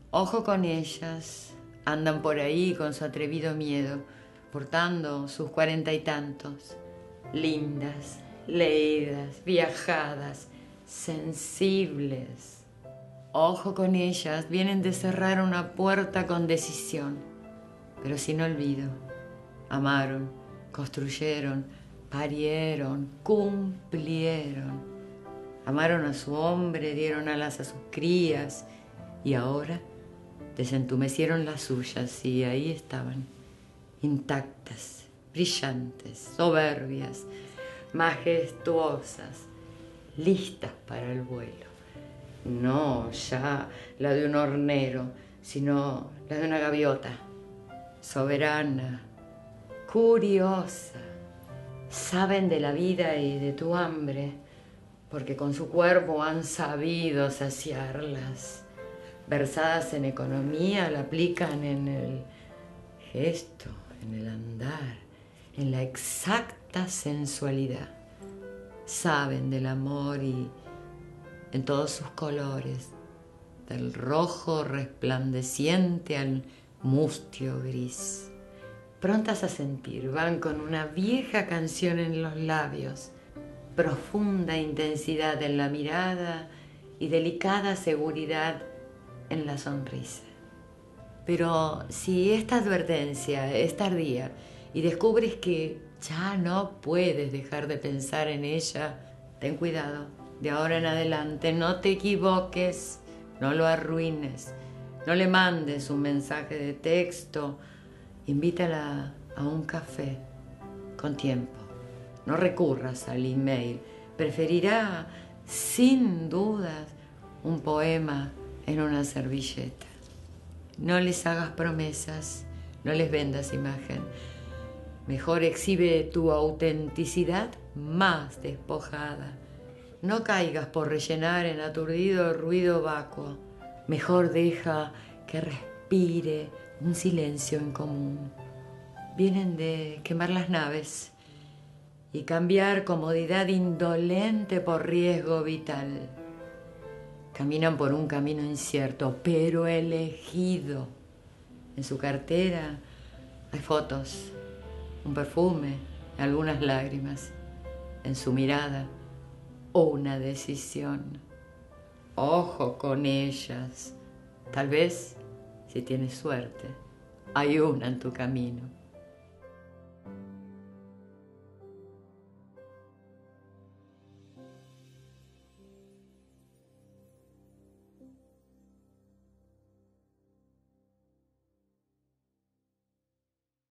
Ojo con ellas, andan por ahí con su atrevido miedo, portando sus 40 y tantos, lindas, leídas, viajadas, sensibles. Ojo con ellas, vienen de cerrar una puerta con decisión, pero sin olvido. Amaron, construyeron, parieron, cumplieron. Amaron a su hombre, dieron alas a sus crías y ahora desentumecieron las suyas y ahí estaban, intactas, brillantes, soberbias, majestuosas, listas para el vuelo. No ya la de un hornero, sino la de una gaviota, soberana, curiosa. Saben de la vida y de tu hambre, porque con su cuerpo han sabido saciarlas. Versadas en economía, la aplican en el gesto, en el andar, en la exacta sensualidad. Saben del amor y en todos sus colores, del rojo resplandeciente al mustio gris. Prontas a sentir, van con una vieja canción en los labios, profunda intensidad en la mirada y delicada seguridad en la sonrisa. Pero si esta advertencia es tardía y descubres que ya no puedes dejar de pensar en ella, ten cuidado. De ahora en adelante no te equivoques, no lo arruines, no le mandes un mensaje de texto, invítala a un café con tiempo. No recurras al email, preferirá sin dudas un poema en una servilleta. No les hagas promesas, no les vendas imagen. Mejor exhibe tu autenticidad más despojada. No caigas por rellenar en aturdido ruido vacuo. Mejor deja que respire un silencio en común. Vienen de quemar las naves y cambiar comodidad indolente por riesgo vital. Caminan por un camino incierto, pero elegido. En su cartera hay fotos, un perfume, algunas lágrimas. En su mirada, una decisión. Ojo con ellas. Tal vez, si tienes suerte, hay una en tu camino.